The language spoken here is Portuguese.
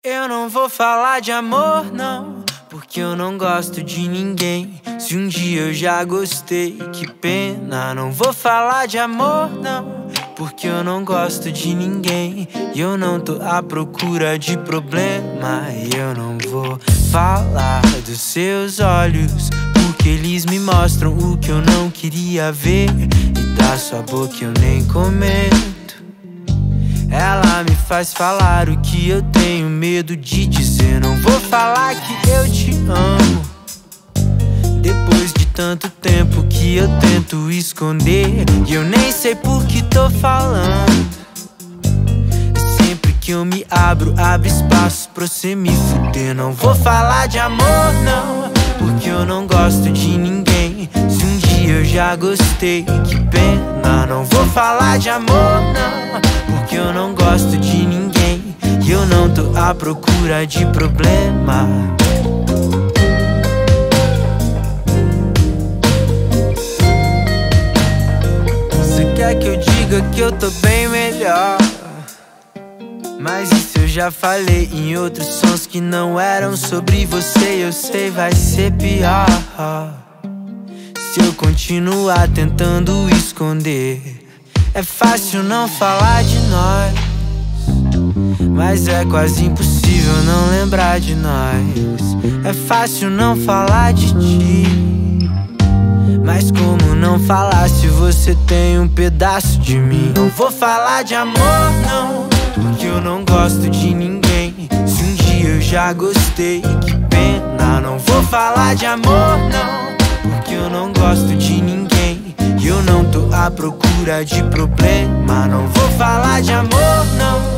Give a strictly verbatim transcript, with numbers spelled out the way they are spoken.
Eu não vou falar de amor, não, porque eu não gosto de ninguém. Se um dia eu já gostei, que pena. Não vou falar de amor, não, porque eu não gosto de ninguém. E eu não tô à procura de problema. E eu não vou falar dos seus olhos, porque eles me mostram o que eu não queria ver. E da sua boca eu nem comento. Ela me faz falar o que eu tenho medo de dizer. Não vou falar que eu te amo, depois de tanto tempo que eu tento esconder. E eu nem sei por que tô falando. Sempre que eu me abro, abre espaço pra você me fuder. Não vou falar de amor, não, porque eu não gosto de ninguém. Se um dia eu já gostei, que pena. Não vou falar de amor, não, porque eu não gosto de ninguém. E eu não tô à procura de problema. Você quer que eu diga que eu tô bem melhor, mas isso eu já falei em outros sons que não eram sobre você. Eu sei, vai ser pior se eu continuar tentando esconder. É fácil não falar de nós, mas é quase impossível não lembrar de nós. É fácil não falar de ti, mas como não falar se você tem um pedaço de mim? Não vou falar de amor, não, porque eu não gosto de ninguém. Se um dia eu já gostei, que pena. Não vou falar de amor, não, porque eu não gosto de ninguém. E eu não tô à procura de problema. Não vou falar de amor, não,